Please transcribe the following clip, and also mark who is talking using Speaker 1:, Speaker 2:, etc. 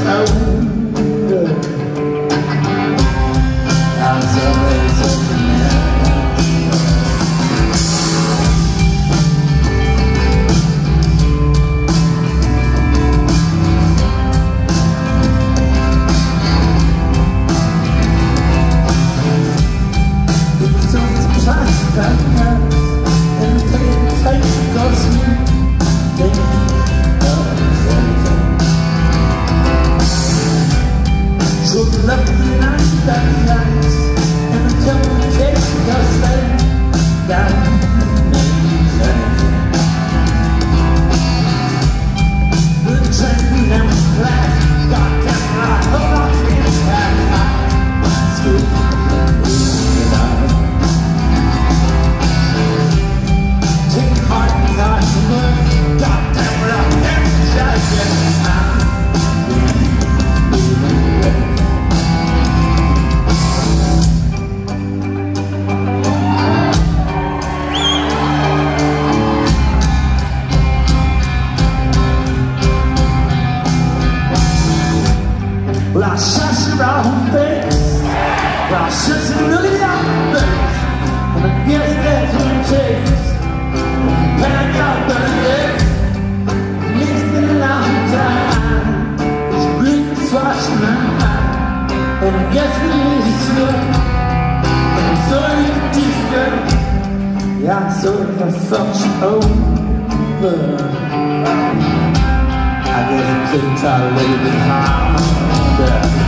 Speaker 1: older. I'm always open now. It's always plastic backgrounds and the take goes through. So the love of the night that nights and the devil takes because they that means anything. The train never flies, goddamn right, hold on to me, school tonight. Take heart and heart to work, goddamn right, every shot gets well, I shush around face, well, I shush it really out face, and I guess that's what it takes. Pack out the legs, it's been a long time, it's really swashed my mind, and I guess it is slow, and I'm sorry to disturb, yeah, I'm sorry if I fucked you over. I guess I couldn't try a little bit harder.